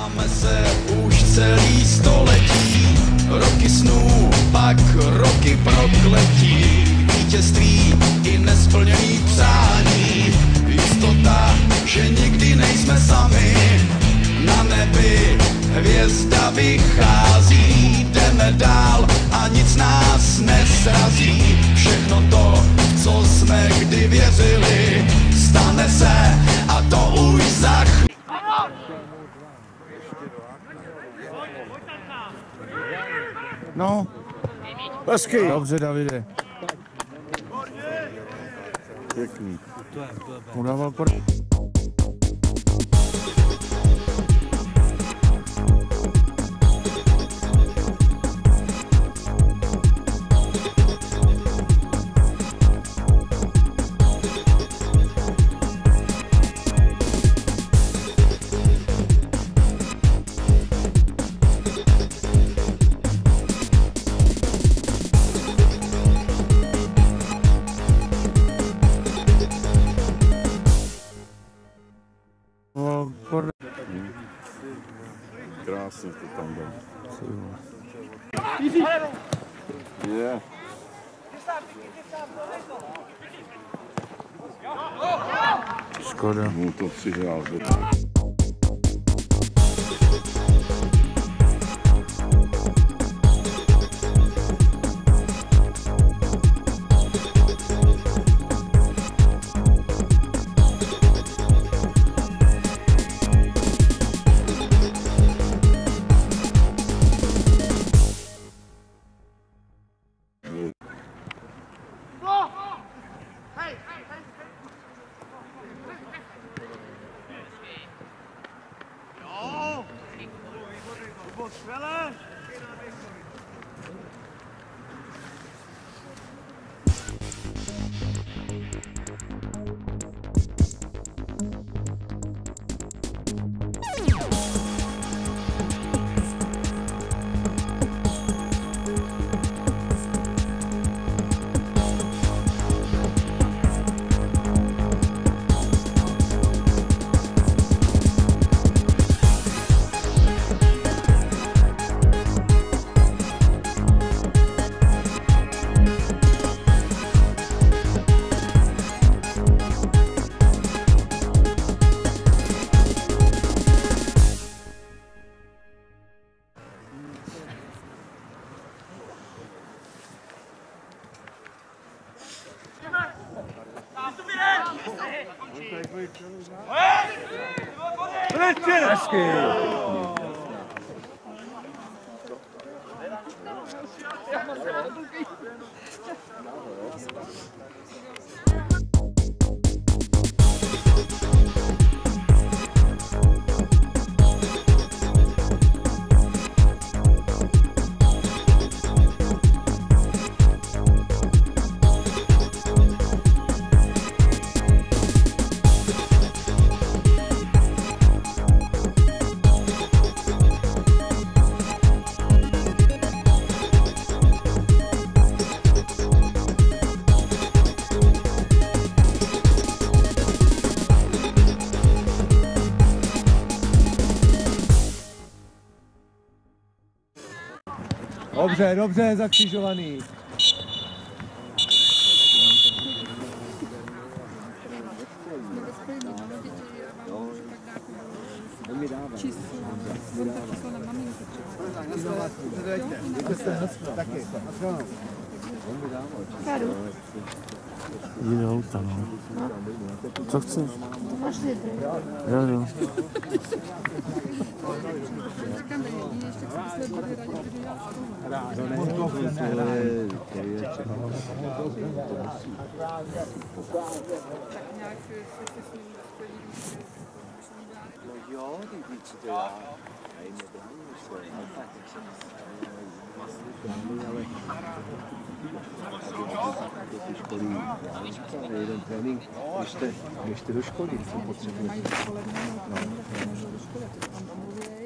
Máme se už celý století, roky snů, pak roky prokletí, vítězství i nesplněný přání, jistota, že nikdy nejsme sami, na nebi hvězda vychází, jdeme dál a nic nás nesrazí, všechno to, co jsme kdy věřili, stane se a to už za chvíli. No, hezky. Dobře, Davide. Pěkný. Udával krásně to tam bylo. Je. Škoda. Mu to přihrál. Dobře, dobře, zakřižovaný. Jde auta, no. Co chceš? Jo. Jeden trénink, běžte do školy, co potřebujete.